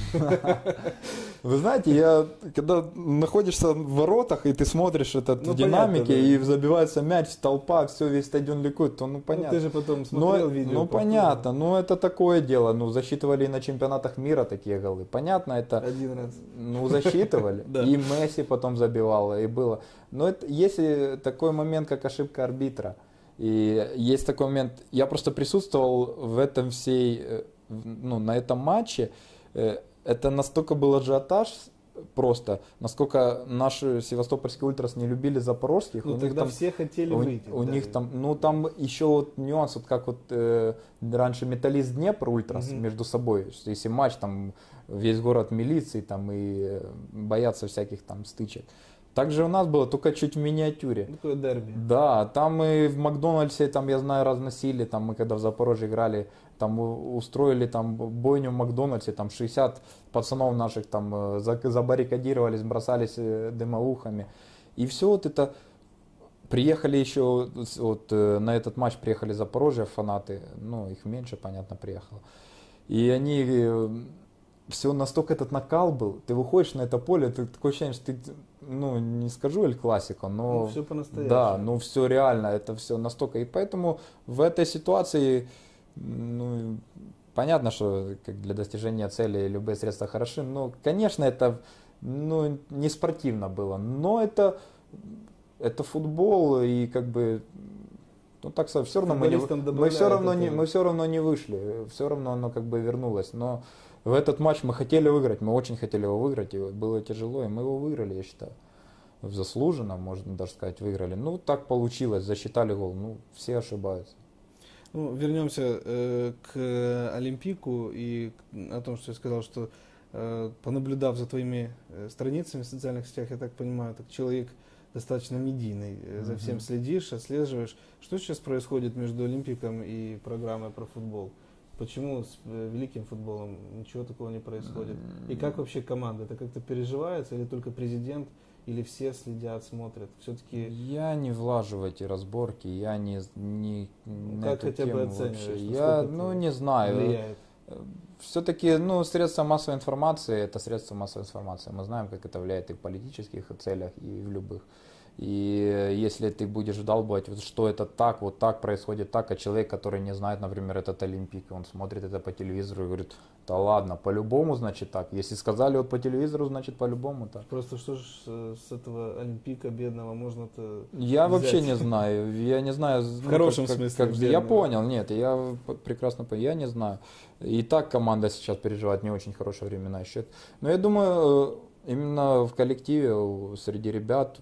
Вы знаете, когда находишься в воротах, и ты смотришь это в динамике, понятно, да. и забивается мяч, толпа, все, весь стадион ликует, то Ну, понятно. ты же потом смотрел видео. Ну, понятно, ну, это такое дело. Ну, засчитывали и на чемпионатах мира такие голы. Понятно, это... Один раз. Ну, засчитывали. Да. И Месси потом забивал, и было. Но есть такой момент, как ошибка арбитра. И есть такой момент, я просто присутствовал в этом всей, ну, на этом матче. Это настолько был ажиотаж просто. Насколько наши севастопольские ультрас не любили запорожских, Ну, у них тогда там, все хотели выйти. у да. них там, ну там еще вот нюанс, вот как вот раньше Металлист Днепр ультрас между собой, что если матч, там весь город милиции там и боятся всяких там стычек. Также у нас было, только чуть в миниатюре. Такое дерби. Да, там мы в Макдональдсе, там, я знаю, разносили, там мы когда в Запорожье играли, там устроили там бойню в Макдональдсе, там 60 пацанов наших там забаррикадировались, бросались дымоухами. И все вот это, приехали еще, вот на этот матч приехали Запорожье фанаты, ну их меньше, понятно, приехало. И они, все настолько этот накал был, ты выходишь на это поле, ты такое ощущение, что ты, ну не скажу Эль Классико, но Ну, все по-настоящему. да, ну все реально, это все настолько. И поэтому в этой ситуации, ну, понятно, что как для достижения цели любые средства хороши, но, конечно, это, ну, не спортивно было, но это футбол, и как бы, ну так все равно мы все равно не вышли, все равно оно как бы вернулось, но в этот матч мы хотели выиграть, мы очень хотели его выиграть, и было тяжело, и мы его выиграли, я считаю. Заслуженно, можно даже сказать, выиграли. Ну, так получилось, засчитали гол. Ну, все ошибаются. Ну, вернемся к Олимпику и о том, что я сказал, что понаблюдав за твоими страницами в социальных сетях, я так понимаю, так человек достаточно медийный, за всем следишь, отслеживаешь. Что сейчас происходит между Олимпиком и программой про футбол? Почему с великим футболом ничего такого не происходит? И как вообще команда? Это как-то переживается или только президент? Или все следят, смотрят? Все-таки я не влажу в эти разборки, я не как хотя бы оцениваешь? Я, ну, не знаю. Влияет? Все-таки, ну, средства массовой информации, это средства массовой информации. Мы знаем, как это влияет и в политических целях, и в любых. И если ты будешь вдалбывать, что это так, вот так происходит так, а человек, который не знает, например, этот Олимпик, он смотрит это по телевизору и говорит, да ладно, по-любому, значит так. Если сказали вот по телевизору, значит по-любому так. Просто что же с этого Олимпика бедного можно-то Я взять? вообще не знаю, я не знаю. В хорошем смысле. Я понял, нет, я прекрасно понял, я не знаю. И так команда сейчас переживает не очень хорошие времена еще. Но я думаю, именно в коллективе, среди ребят,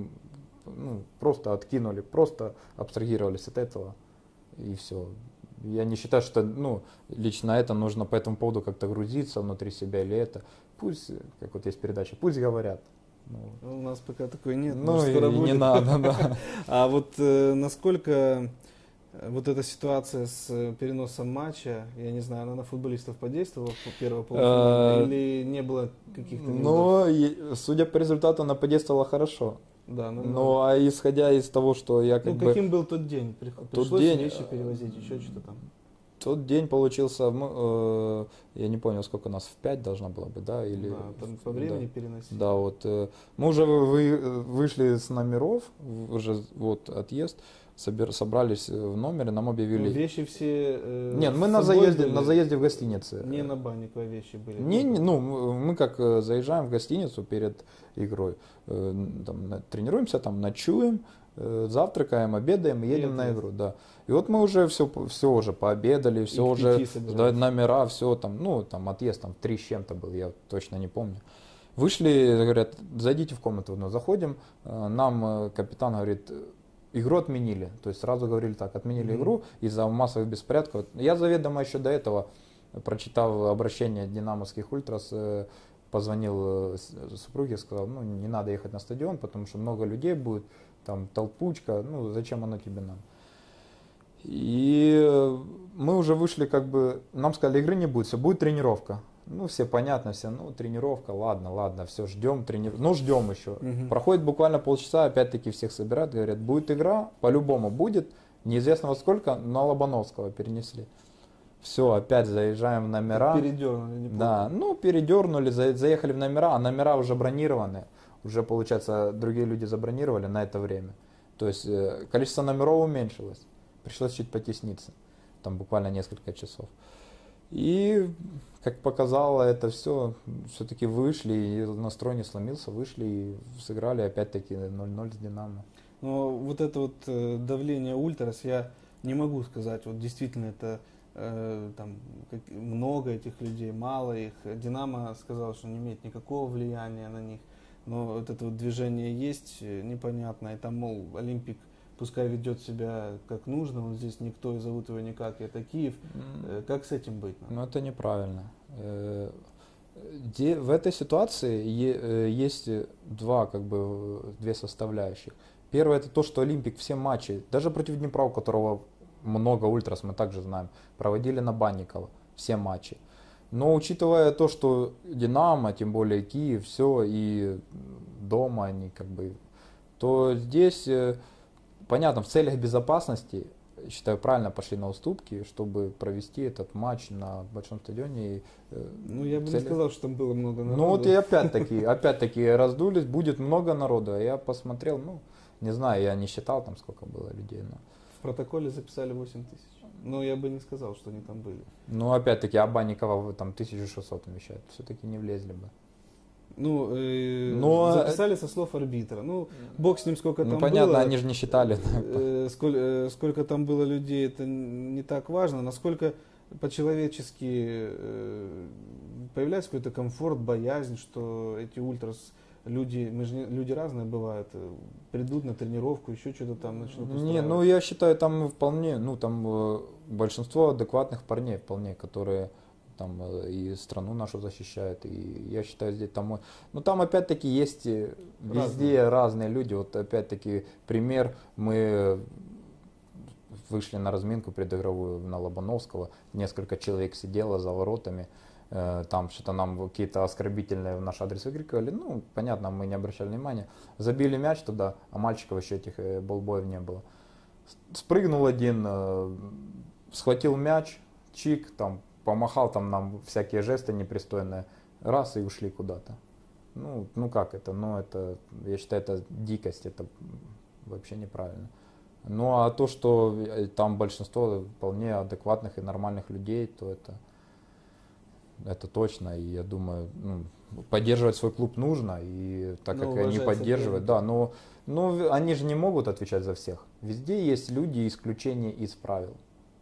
ну, просто откинули, просто абстрагировались от этого, и все. Я не считаю, что, ну, лично это нужно по этому поводу как-то грузиться внутри себя или это. Пусть, как вот есть передача, пусть говорят. Ну, у нас пока такой нет, ну и скоро будет. не надо, да. А вот насколько вот эта ситуация с переносом матча, я не знаю, она на футболистов подействовала в первого полуфинала или не было каких-то неудач? Ну, судя по результату, она подействовала хорошо. Да, ну, а исходя из того, что я как бы... каким был тот день? Пришлось вещи перевозить, еще что-то там? Тот день получился, я не понял, сколько нас, в 5 должно было быть, да? Или, да, там по времени переносить. Да, вот. Мы уже вышли с номеров, уже вот отъезд, собрались в номере, нам объявили... Ну, вещи все... Нет, мы на заезде в гостинице. Не на Банниковой вещи были? Ну, мы как заезжаем в гостиницу перед игрой, там, тренируемся, там, ночуем, завтракаем, обедаем и едем на игру, да. И вот мы уже все уже пообедали, все уже, да, номера, все там, ну, там, отъезд там 3 с чем-то был, я точно не помню. Вышли, говорят, зайдите в комнату, ну, заходим, нам капитан говорит, игру отменили, то есть сразу говорили так, отменили игру из-за массовых беспорядков. Я заведомо еще до этого, прочитав обращение динамовских ультрас, позвонил супруге, сказал, ну, не надо ехать на стадион, потому что много людей будет, там толпучка, ну, зачем оно тебе надо. И мы уже вышли, как бы, нам сказали, игры не будет, все, будет тренировка. Ну, все понятно, все, ну, тренировка, ладно, все, ждем тренировку, ну, ждем еще. Проходит буквально полчаса, опять-таки всех собирают, говорят, будет игра, по-любому будет, неизвестно во сколько, но Лобановского перенесли. Все, опять заезжаем в номера. Передернули, не помню. Да, ну, передернули, заехали в номера, а номера уже бронированы. Уже, получается, другие люди забронировали на это время. То есть количество номеров уменьшилось. Пришлось чуть потесниться. Там буквально несколько часов. И, как показало это все-таки вышли, и настрой не сломился, вышли и сыграли опять-таки 0-0 с Динамо. Но вот это вот давление ультрас, я не могу сказать, вот действительно это там много этих людей, мало их. Динамо сказал, что не имеет никакого влияния на них. Но вот это вот движение есть, непонятно. И там, мол, Олимпик пускай ведет себя как нужно, вот здесь никто и зовут его никак, это Киев. Как с этим быть? Ну это неправильно. В этой ситуации есть две составляющих. Первое это то, что Олимпик все матчи, даже против Днепра, у которого много ультрас, мы также знаем, проводили на Банникова все матчи. Но учитывая то, что Динамо, тем более Киев, все и дома они то здесь, понятно, в целях безопасности, считаю, правильно пошли на уступки, чтобы провести этот матч на большом стадионе. Ну, я бы не сказал, что там было много народу. Ну, вот и опять-таки раздулись, будет много народу. А я посмотрел, не знаю, я не считал там, сколько было людей. Но... В протоколе записали 8 тысяч. Но я бы не сказал, что они там были. Ну, опять-таки, Банникова там 1600 вмещает. Все-таки не влезли бы. Записали со слов арбитра. Бог с ним, сколько там было. Ну, понятно, они же не считали. Сколько там было людей, это не так важно. Насколько по-человечески появляется какой-то комфорт, боязнь, что эти ультрас, люди разные бывают, придут на тренировку, еще что-то там начнут устраивать. Я считаю, там вполне, большинство адекватных парней вполне, которые там и страну нашу защищают, и я считаю, здесь там, там опять-таки есть везде разные люди, вот опять-таки пример, мы вышли на разминку предигровую на Лобановского, несколько человек сидело за воротами, там что-то нам какие-то оскорбительные в наш адрес выкрикивали, понятно, мы не обращали внимания, забили мяч туда, а мальчиков еще этих болбоев не было. Спрыгнул один, схватил мяч, чик, там, помахал там нам всякие жесты непристойные, раз и ушли куда-то. Как это? Это, я считаю, это дикость, это вообще неправильно. А то, что там большинство вполне адекватных и нормальных людей, то это точно. И я думаю, поддерживать свой клуб нужно, и так как они поддерживают, да, но они же не могут отвечать за всех. Везде есть люди, исключения из правил.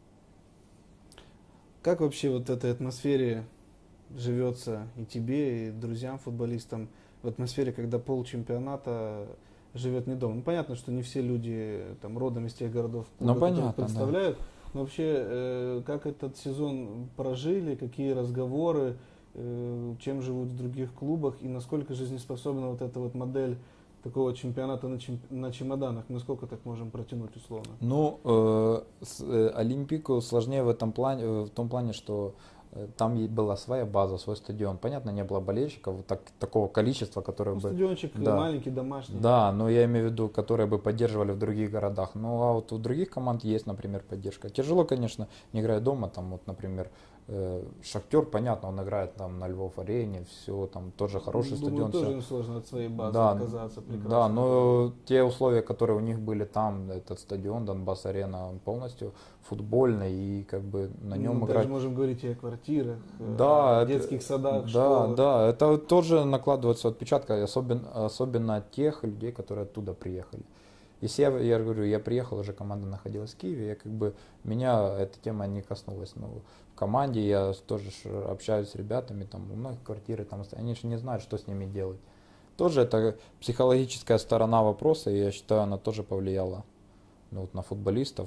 Как вообще вот в этой атмосфере живется и тебе, и друзьям, футболистам, в атмосфере, когда полчемпионата живет не дома? Понятно, что не все люди там родом из тех городов, которые представляют. Да. Но вообще, как этот сезон прожили, какие разговоры, чем живут в других клубах, и насколько жизнеспособна вот эта вот модель такого чемпионата на чемоданах, насколько так можем протянуть условно? Олимпику сложнее в том плане, что там была своя база, свой стадион. Понятно, не было болельщиков, такого количества, которые бы... Стадиончик маленький, домашний. Да, но я имею в виду, которые бы поддерживали в других городах. А вот у других команд есть, например, поддержка. Тяжело, конечно, не играя дома, там вот, например, Шахтер, понятно, он играет там на Львов-арене, все, там тоже хороший стадион. Тоже сложно от своей базы отказаться, прекрасно. Да, но те условия, которые у них были там, этот стадион, Донбасс-арена, он полностью футбольный, и на нем играть... Даже можем говорить и о квартирах, о детских садах, школах. Да, это тоже накладывается отпечаток, особенно от тех людей, которые оттуда приехали. Если я говорю, я приехал, уже команда находилась в Киеве, меня эта тема не коснулась. В команде я тоже общаюсь с ребятами, там у многих квартиры, там, они же не знают, что с ними делать. Тоже это психологическая сторона вопроса, и я считаю, она тоже повлияла на футболистов.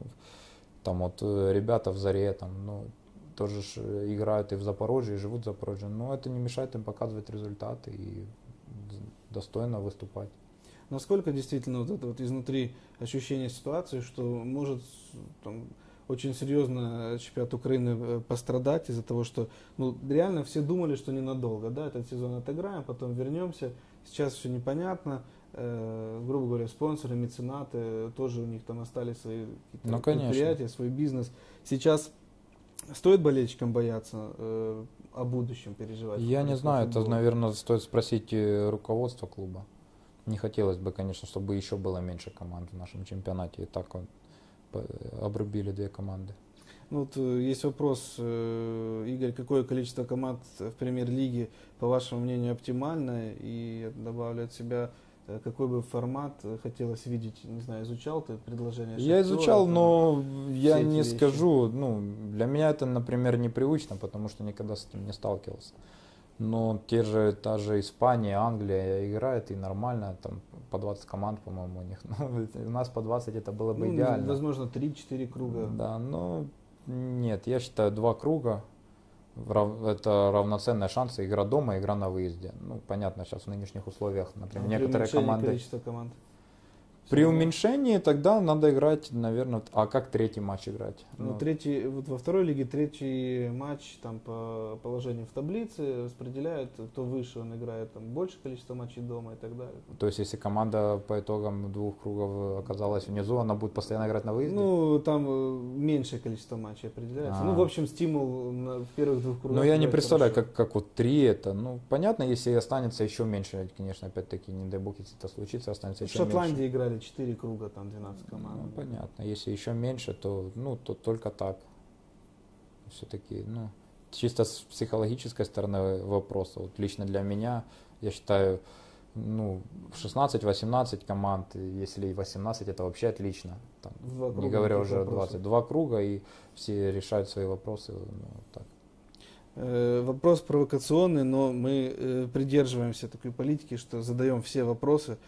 Там вот ребята в Заре, там, тоже играют и в Запорожье, и живут в Запорожье, но это не мешает им показывать результаты и достойно выступать. Насколько действительно вот это вот изнутри ощущение ситуации, что может там очень серьезно чемпионат Украины пострадать из-за того, что реально все думали, что ненадолго, да, этот сезон отыграем, потом вернемся, сейчас все непонятно, грубо говоря, спонсоры, меценаты, тоже у них там остались свои предприятия, свой бизнес. Сейчас стоит болельщикам бояться о будущем переживать? Я не знаю, это, наверное, стоит спросить руководство клуба. Не хотелось бы, конечно, чтобы еще было меньше команд в нашем чемпионате. И так обрубили 2 команды. Есть вопрос, Игорь, какое количество команд в премьер-лиге, по вашему мнению, оптимальное? И я добавлю от себя, какой бы формат хотелось видеть, не знаю, изучал ты предложение Я Шахтера, изучал, там, но я все эти не вещи? скажу, ну, для меня это, например, непривычно, потому что никогда с этим не сталкивался. Но та же Испания, Англия играет и нормально, там по 20 команд, по-моему, у них. Ну, у нас по 20 это было бы Ну, идеально. возможно, 3-4 круга. Да, но нет, я считаю 2 круга. Это равноценные шансы, игра дома, игра на выезде. Ну, понятно, сейчас в нынешних условиях, например, При некоторые уменьшении команды... количества команд. При Всё равно. уменьшении тогда надо играть, наверное, а как третий матч играть? Ну, Ну, третий, вот во второй лиге третий матч там по положению в таблице распределяют, кто выше, он играет там больше количество матчей дома и так далее. то есть, если команда по итогам 2 кругов оказалась внизу, она будет постоянно играть на выезде? Ну, там меньшее количество матчей определяется. Ну, в общем, стимул в первых 2 кругах. Ну, я не играть представляю, хорошо. как вот 3 это. Ну, понятно, если останется еще меньше, конечно, опять-таки, не дай бог, если это случится, останется В еще Шотландии меньше. играли 4 круга, там 12 команд. Ну, понятно. Если еще меньше, то, ну, то только так. Все-таки, ну, чисто с психологической стороны вопроса, вот лично для меня, я считаю, ну, 16-18 команд, если и 18, это вообще отлично. Там, Два не круга, говоря никаких уже вопросов. 22 круга, и все решают свои вопросы. Ну, так. Вопрос провокационный, но мы придерживаемся такой политики, что задаем все вопросы.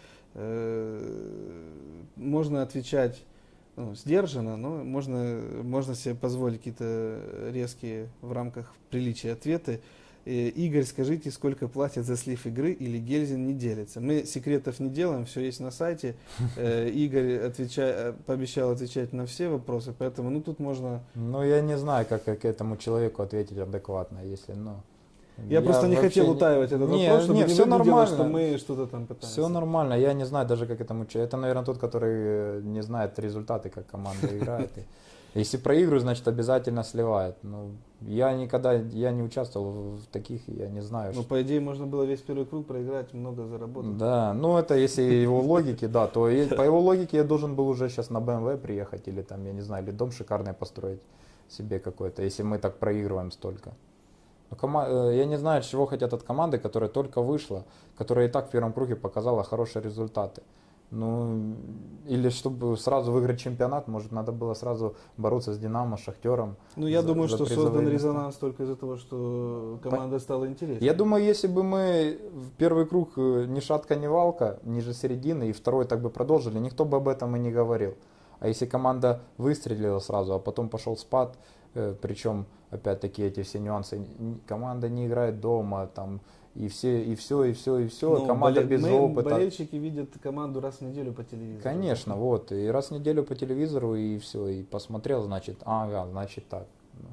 Можно отвечать сдержанно, но можно себе позволить какие-то резкие в рамках приличия ответы. Игорь, скажите, сколько платят за слив игры или Гельзин не делится? Мы секретов не делаем, все есть на сайте. Игорь пообещал отвечать на все вопросы, поэтому тут можно... Ну, я не знаю, как к этому человеку ответить адекватно, если, ну... Я просто не хотел вообще утаивать этот не, вопрос, чтобы не, не все выглядело, нормально. что мы что-то там пытаемся. Все нормально, я не знаю даже, как этому человеку. Это, наверное, тот, который не знает результаты, как команда играет. Если проигрывает, значит, обязательно сливает. Ну, я не участвовал в таких, я не знаю. Ну, по идее, можно было весь первый круг проиграть, много заработать. Да, ну это если его логики, да, то по его логике я должен был уже сейчас на BMW приехать или там, я не знаю, или дом шикарный построить себе какой-то, если мы так проигрываем столько. Я не знаю, чего хотят от команды, которая только вышла, которая и так в первом круге показала хорошие результаты. Ну, или чтобы сразу выиграть чемпионат, может, надо было сразу бороться с Динамо, Шахтером. Ну, я думаю, что создан места. резонанс только из-за того, что команда стала интереснее. Я думаю, если бы мы в первый круг ни шатка, ни валка, ниже середины, и второй так бы продолжили, никто бы об этом и не говорил. А если команда выстрелила сразу, а потом пошел спад, причем, опять-таки, эти все нюансы, команда не играет дома, там, и все, Ну, команда без опыта. Болельщики видят команду раз в неделю по телевизору. Конечно, вот, и раз в неделю по телевизору, и все, и посмотрел, значит, значит так.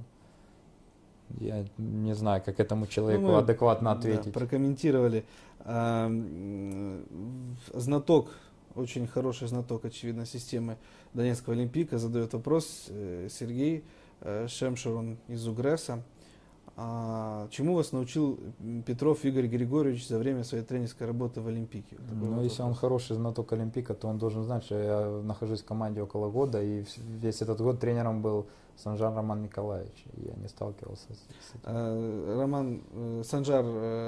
Я не знаю, как этому человеку адекватно ответить. Да, прокомментировали. Знаток, очень хороший знаток, очевидно, системы Донецкого Олимпика задает вопрос. Сергей Шемшер, он из Угреса. Чему вас научил Петров Игорь Григорьевич за время своей тренерской работы в Олимпике? Ну, если он хороший знаток Олимпика, то он должен знать, что я нахожусь в команде около года, и весь этот год тренером был Санжар Роман Николаевич. Я не сталкивался с этим. Санжар,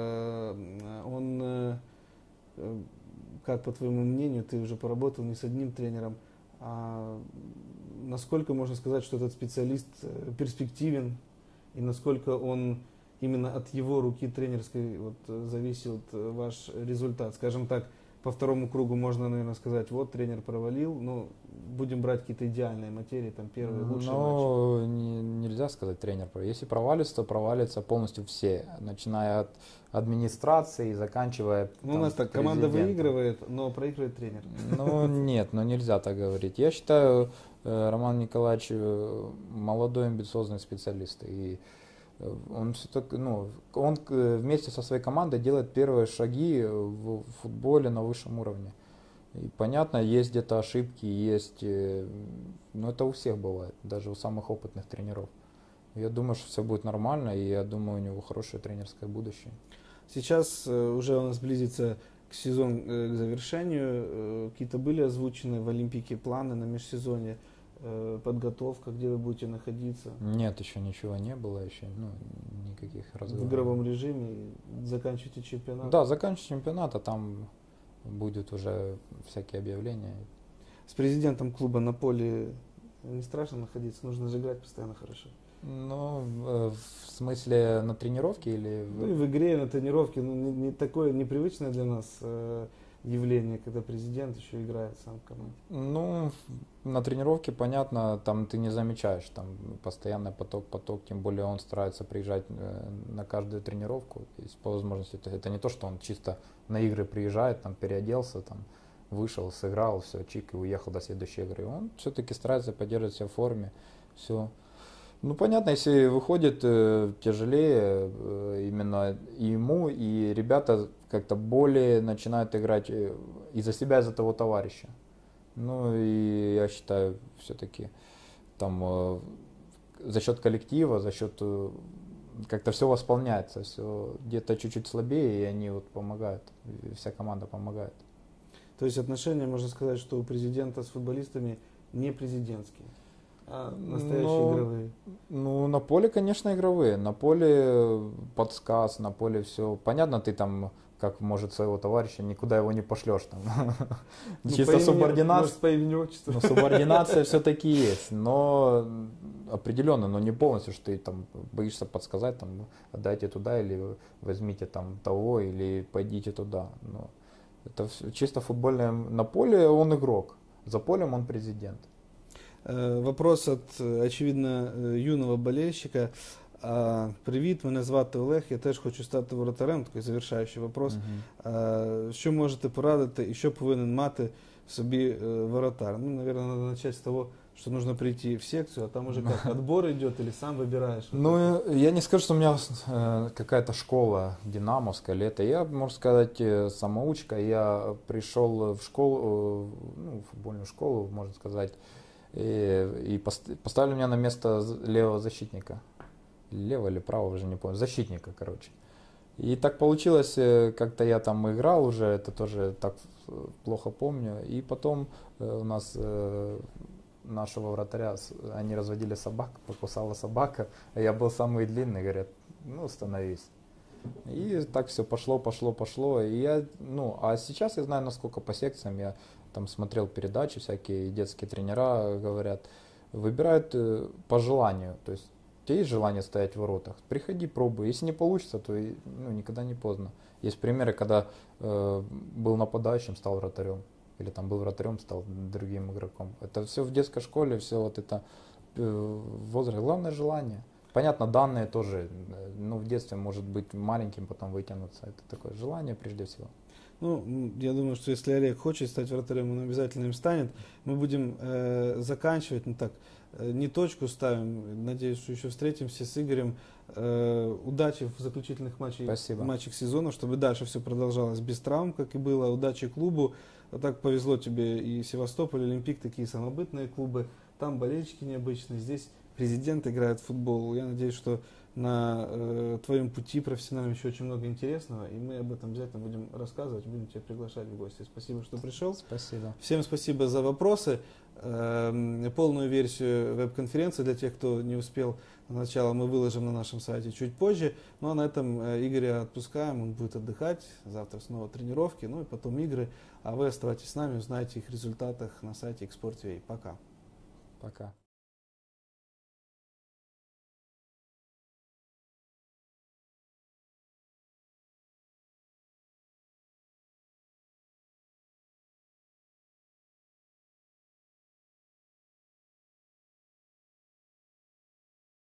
он, как по твоему мнению, ты уже поработал не с одним тренером, насколько можно сказать, что этот специалист перспективен, и насколько он именно от его руки тренерской зависит ваш результат? Скажем так, по второму кругу можно, наверное, сказать, вот тренер провалил, но будем брать какие-то идеальные материи, там первые лучшие матчи. Нельзя сказать тренер провалил. Если провалится, то провалится полностью все, начиная от администрации и заканчивая у нас так, команда выигрывает, но проигрывает тренер. Ну нет, нельзя так говорить. Я считаю, Роман Николаевич молодой амбициозный специалист, и он вместе со своей командой делает первые шаги в футболе на высшем уровне. И понятно, есть где-то ошибки, но это у всех бывает, даже у самых опытных тренеров. Я думаю, что все будет нормально, и я думаю, у него хорошее тренерское будущее. Сейчас уже у нас близится сезон к завершению. Какие-то были озвучены в Олимпике планы на межсезонье, подготовка, где вы будете находиться? Нет, еще ничего не было, еще никаких разговоров. В игровом режиме заканчиваете чемпионат? Да, заканчиваете чемпионат, а там будет уже всякие объявления. С президентом клуба на поле не страшно находиться? Нужно же играть постоянно хорошо. Ну, в смысле на тренировке или... Ну и в игре, на тренировке, ну, не такое непривычное для нас явление, когда президент еще играет сам в команде. Ну, на тренировке, понятно, там ты не замечаешь, там постоянный поток, тем более он старается приезжать на каждую тренировку, то есть по возможности. Это не то, что он чисто на игры приезжает, там переоделся, там вышел, сыграл, все, чик, и уехал до следующей игры. Он все-таки старается поддерживать себя в форме, все. Ну, понятно, если выходит тяжелее именно и ему, и ребята как-то более начинают играть из-за себя, из-за того товарища. Ну, и я считаю, все-таки там за счет коллектива, за счет как-то все восполняется, все где-то чуть-чуть слабее, и они вот помогают, и вся команда помогает. То есть отношения, можно сказать, что у президента с футболистами не президентские. Настоящие игровые. Ну, на поле, конечно, игровые. На поле подсказ, на поле все. Понятно, ты там, как может своего товарища, никуда его не пошлешь там. Ну, Чисто субординация. Может, по имени отчеству. Ну, субординация все-таки есть, но определенно, но не полностью, что ты там боишься подсказать, там, отдайте туда, или возьмите там того, или пойдите туда. Но это чисто футбольное. На поле он игрок, за полем он президент. Вопрос от, очевидно, юного болельщика. Привіт, мене звати Олег, я теж хочу стати воротарем, такий завершаючий вопрос. Що можете порадити і що повинен мати в собі воротар? Ну, наверное, надо начать с того, что нужно прийти в секцию, а там уже как, отбор идет или сам выбираешь? Ну, я не скажу, что у меня какая-то школа динамовская или это. Я, можно сказать, самоучка. Я пришел в школу, ну, футбольную школу, можно сказать, и поставили меня на место левого защитника. Левого или правого, уже не помню. Защитника, короче. И так получилось, как-то я там играл уже, это тоже так плохо помню. И потом у нас нашего вратаря, они разводили собак, покусала собака, а я был самый длинный, говорят, ну становись. И так все пошло. И я, ну, а сейчас я знаю, насколько по секциям, я там смотрел передачи всякие, детские тренера говорят, выбирают по желанию, то есть у тебя есть желание стоять в воротах, приходи, пробуй, если не получится, то ну, никогда не поздно. Есть примеры, когда был нападающим, стал вратарем, или там был вратарем, стал другим игроком. Это все в детской школе, все вот это возраст, главное желание. Понятно, данные тоже, ну, в детстве может быть маленьким, потом вытянуться. Это такое желание прежде всего. Ну, я думаю, что если Олег хочет стать вратарем, он обязательно им станет. Мы будем заканчивать, ну так, не точку ставим. Надеюсь, что еще встретимся с Игорем. Удачи в заключительных матчах сезона, чтобы дальше все продолжалось без травм, как и было. Удачи клубу. Так повезло тебе и Севастополь, Олимпик, такие самобытные клубы. Там болельщики необычные, здесь президент играет в футбол. Я надеюсь, что на твоем пути профессиональном еще очень много интересного, и мы об этом обязательно будем рассказывать, будем тебя приглашать в гости. Спасибо, что пришел. Спасибо. Всем спасибо за вопросы. Полную версию веб-конференции для тех, кто не успел сначала, мы выложим на нашем сайте чуть позже. Ну а на этом Игоря отпускаем, он будет отдыхать. Завтра снова тренировки, ну и потом игры. А вы оставайтесь с нами, узнаете их результатах на сайте Xsport.ua. Пока. Пока.